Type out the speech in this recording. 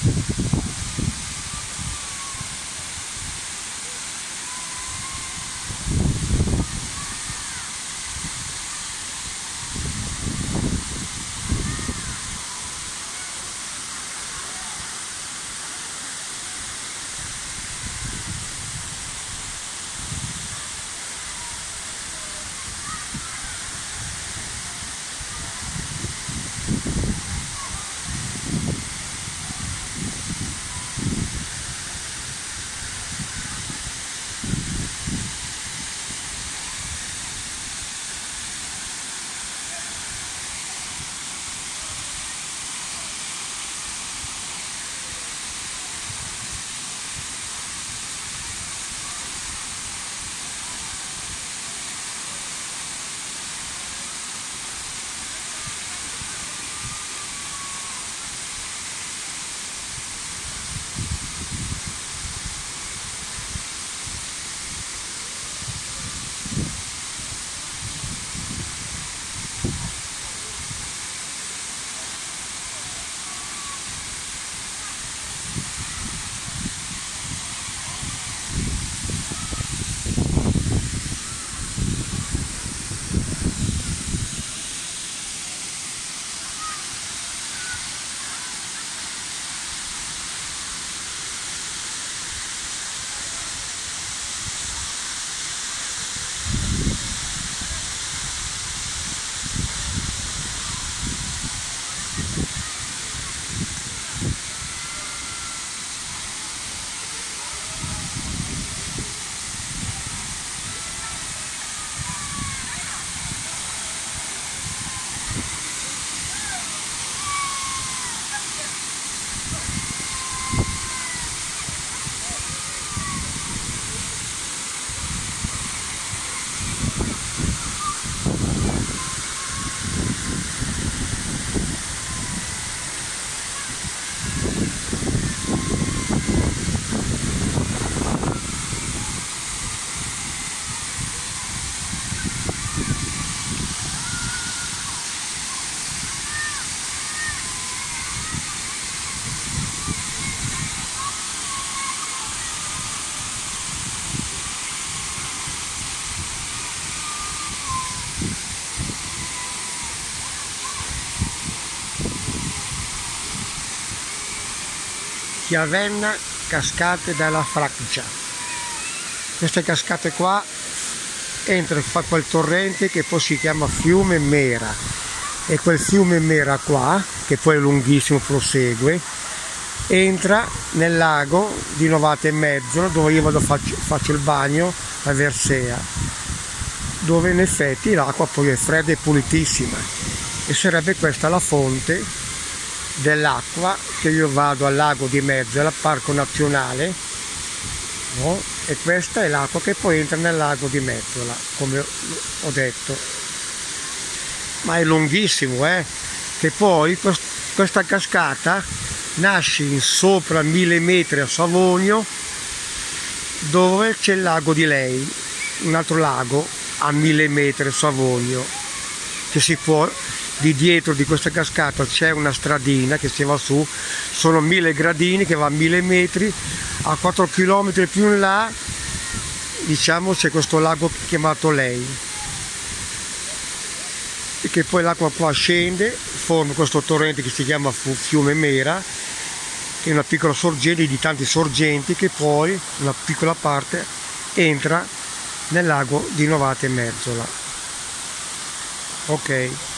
Chiavenna, cascate della Francia. Queste cascate qua entra fa quel torrente che poi si chiama fiume Mera, e quel fiume Mera qua, che poi è lunghissimo, prosegue, entra nel lago di Novate Mezzola, dove io faccio il bagno a Versea, dove in effetti l'acqua poi è fredda e pulitissima, e sarebbe questa la fonte dell'acqua che io vado al lago di Mezzola, parco nazionale, no? E questa è l'acqua che poi entra nel lago di Mezzola, come ho detto. Ma è lunghissimo, che poi questa cascata nasce in sopra 1000 metri a Savogno, dove c'è il lago di Lei, un altro lago a 1000 metri a Savogno, che si può, di dietro di questa cascata c'è una stradina che si va su, sono 1000 gradini che va a 1000 metri, a 4 km più in là, diciamo, c'è questo lago chiamato Lei, e che poi l'acqua qua scende, forma questo torrente che si chiama fiume Mera, che è una piccola sorgente di tante sorgenti, che poi una piccola parte entra nel lago di Novate Mezzola. Ok.